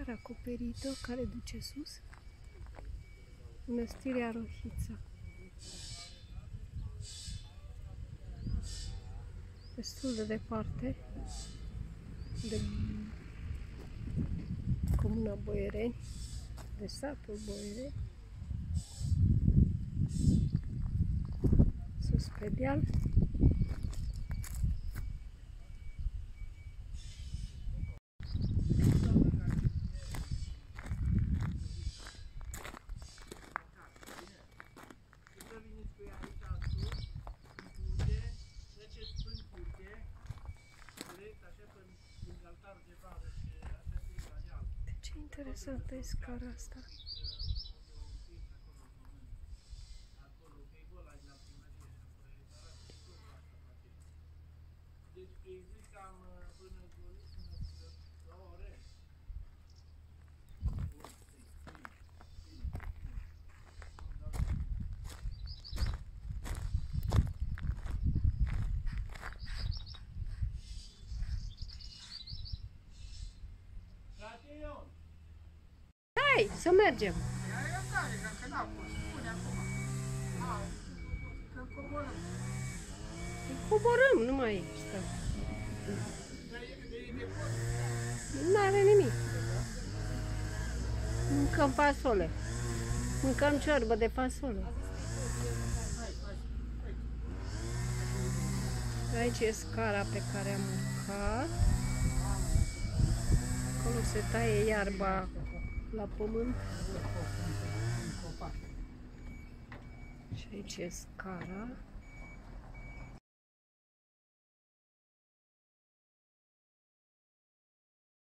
scară acoperită care duce sus. Mănăstirea Rohița. Destul de departe de comuna Boiereni, de satul Boiereni. Sus pe deal. Ce interesantă e scara asta. Hai, să mergem! Coborâm, nu mai stă. Nu are nimic. Mâncăm fasole. Mâncăm ciorbă de fasole. Aici e scara pe care am urcat. Acolo se taie iarba la pământ. Și aici e scara.